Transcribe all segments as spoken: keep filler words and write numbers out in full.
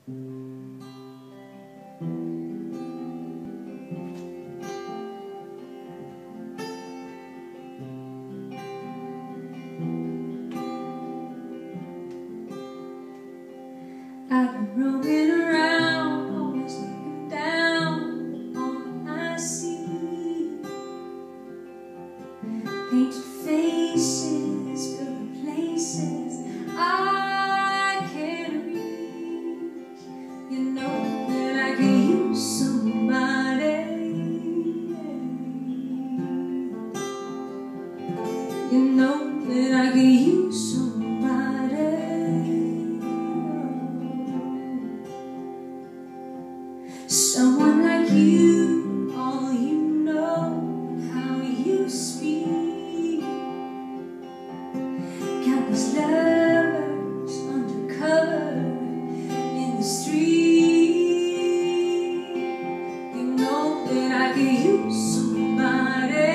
I've been roaming around, always looking down on what I see. Painted faces, filled with places I can't reach. You know that I could use somebody. You know that I could use somebody. Someone like you, all you know, how you speak. Countless lovers undercover in the street. You know that I could use somebody.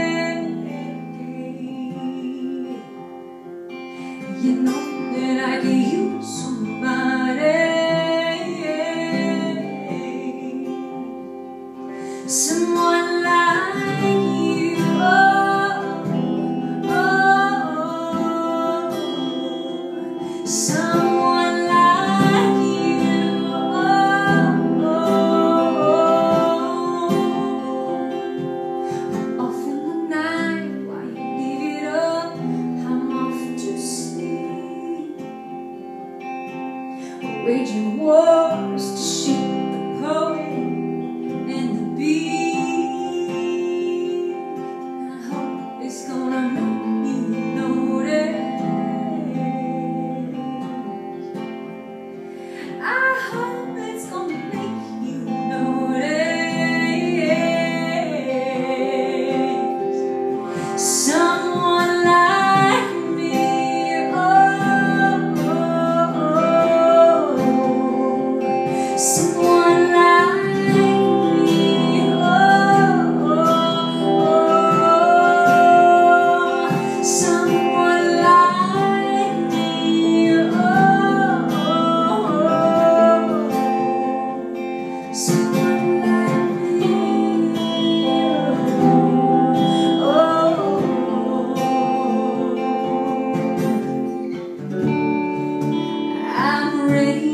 You know that I could use somebody. Someone like you, oh, oh, oh. Someone like you, oh, oh, oh. Off in the night while you give it up, I'm off to sleep, waging wars to shoot the poet and the bee. I hope it's gonna make you notice. I hope it's gonna make you notice. Someone like me, oh, oh, oh. Someone like ready